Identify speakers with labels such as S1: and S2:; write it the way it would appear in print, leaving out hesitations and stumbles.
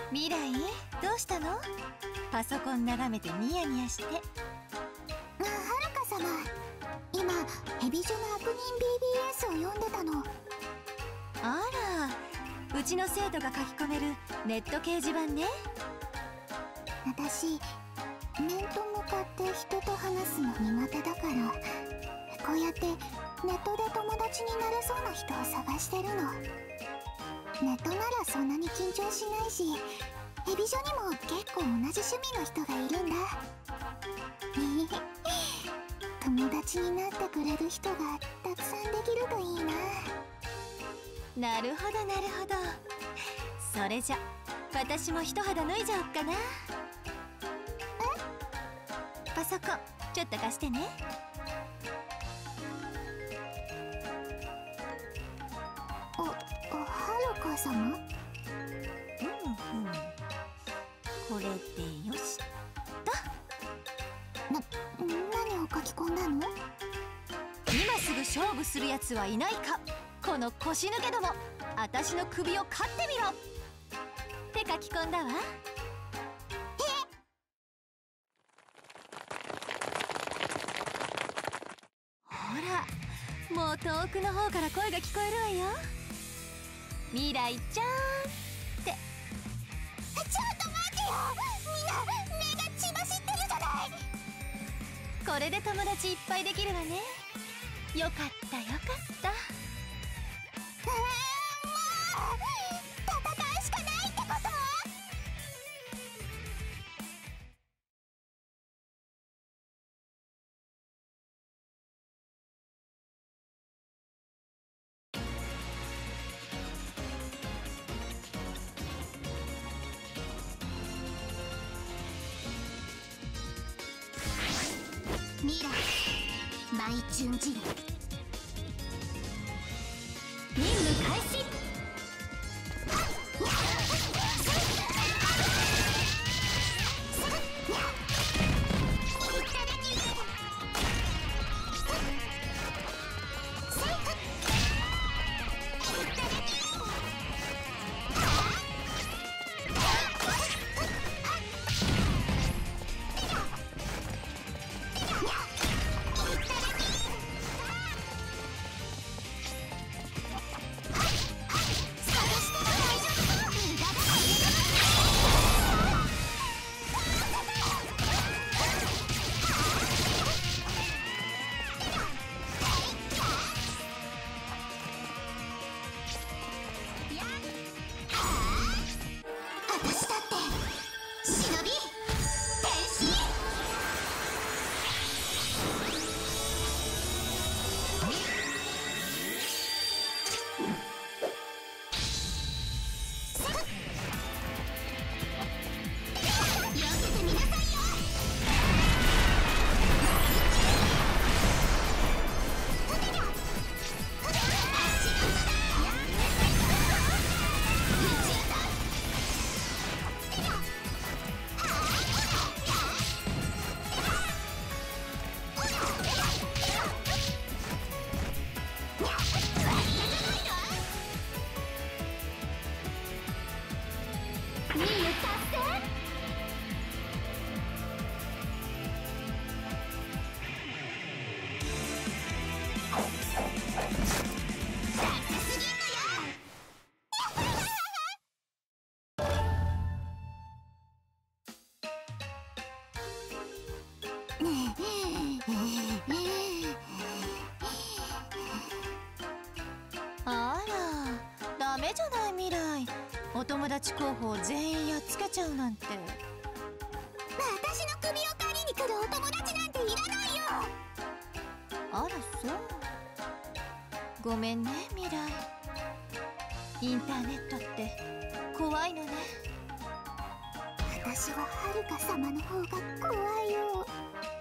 S1: 未来、どうしたの？パソコン眺めてニヤニヤして。はる
S2: か様、今ヘビジョの悪人 BBS を読んでたの。
S1: あら、うちの生徒が書き込めるネット掲示板ね。
S2: 私、面と向かって人と話すの苦手だから、こうやってネットで友達になれそうな人を探してるの。ネットならそんなに緊張しないし、ヘビジョにも結構同じ趣味の人がいるんだ。友達になってくれる人がたくさんできるといいな。
S1: なるほどなるほど。それじゃ私も一肌脱いじゃおっかな。パソコンちょっと貸してね。
S2: はるか様？
S1: これでよしと。
S2: 何を書き込んだの？
S1: 今すぐ勝負するやつはいないか。この腰抜けども、私の首を刈ってみろって書き込んだわ。ほら、もう遠くの方から声が聞こえるわよ。未来ちゃんって。
S2: ちょっと待ってよ、みんな目が血走ってるじゃない。
S1: これで友達いっぱいできるわね。よかったよかった。
S2: もう戦うしかないってこと？未来マイチュンジル任務開始。
S1: あら、ダメじゃない未来。お友達候補を全員やっつけちゃうなんて。
S2: 私の首を借りに来るお友達なんていらないよ。
S1: あらそう。ごめんね未来。インターネットって怖いのね。
S2: 私ははるか様の方が怖いよ。